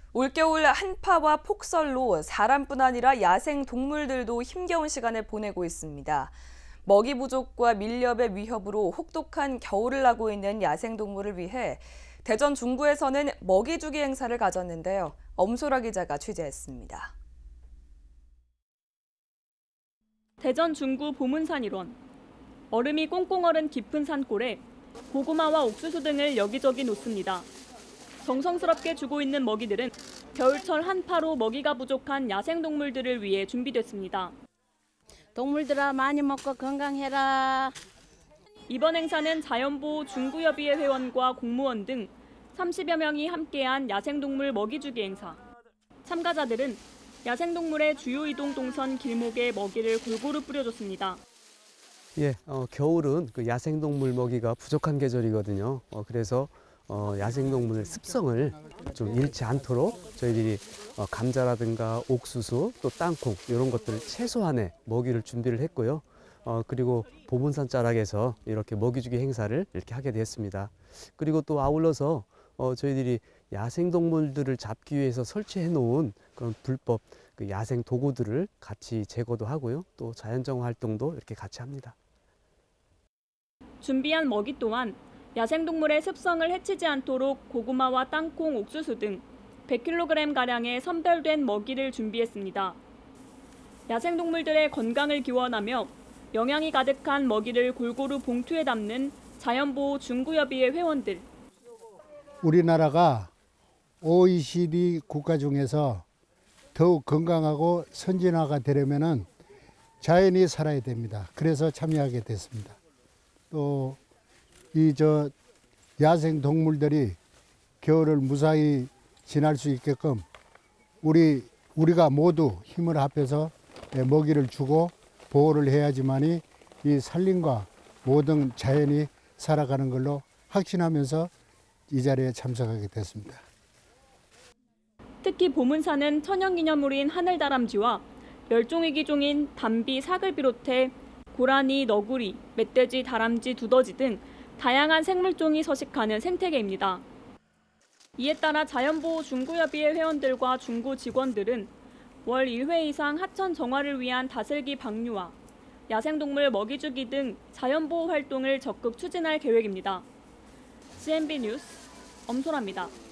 올겨울 한파와 폭설로 사람뿐 아니라 야생 동물들도 힘겨운 시간을 보내고 있습니다. 먹이 부족과 밀렵의 위협으로 혹독한 겨울을 나고 있는 야생 동물을 위해 대전 중구에서는 먹이 주기 행사를 가졌는데요. 엄소라 기자가 취재했습니다. 대전 중구 보문산 일원. 얼음이 꽁꽁 얼은 깊은 산골에 고구마와 옥수수 등을 여기저기 놓습니다. 정성스럽게 주고 있는 먹이들은 겨울철 한파로 먹이가 부족한 야생동물들을 위해 준비됐습니다. 동물들아 많이 먹고 건강해라. 이번 행사는 자연보호 중구협의회 회원과 공무원 등 30여 명이 함께한 야생동물 먹이주기 행사. 참가자들은 야생동물의 주요 이동 동선 길목에 먹이를 골고루 뿌려줬습니다. 겨울은 그 야생동물 먹이가 부족한 계절이거든요. 그래서 야생동물 습성을 좀 잃지 않도록 저희들이 감자라든가 옥수수 또 땅콩 이런 것들을 최소한의 먹이를 준비를 했고요. 그리고 보문산 자락에서 이렇게 먹이주기 행사를 이렇게 하게 됐습니다. 그리고 또 아울러서 저희들이 야생동물들을 잡기 위해서 설치해 놓은 그런 불법 그 야생 도구들을 같이 제거도 하고요. 또 자연정화 활동도 이렇게 같이 합니다. 준비한 먹이 또한 야생동물의 습성을 해치지 않도록 고구마와 땅콩, 옥수수 등 100kg가량의 선별된 먹이를 준비했습니다. 야생동물들의 건강을 기원하며 영양이 가득한 먹이를 골고루 봉투에 담는 자연보호 중구협의회 회원들. 우리나라가 OECD 국가 중에서 더욱 건강하고 선진화가 되려면 자연이 살아야 됩니다. 그래서 참여하게 됐습니다. 또 야생 동물들이 겨울을 무사히 지날 수 있게끔 우리가 모두 힘을 합해서 먹이를 주고 보호를 해야지만이 이 산림과 모든 자연이 살아가는 걸로 확신하면서 이 자리에 참석하게 됐습니다. 특히 보문산은 천연기념물인 하늘다람쥐와 멸종위기종인 담비, 사글 비롯해 고라니, 너구리, 멧돼지, 다람쥐, 두더지 등 다양한 생물종이 서식하는 생태계입니다. 이에 따라 자연보호 중구협의회 회원들과 중구 직원들은 월 1회 이상 하천 정화를 위한 다슬기 방류와 야생동물 먹이주기 등 자연보호 활동을 적극 추진할 계획입니다. CNB 뉴스 엄소라입니다.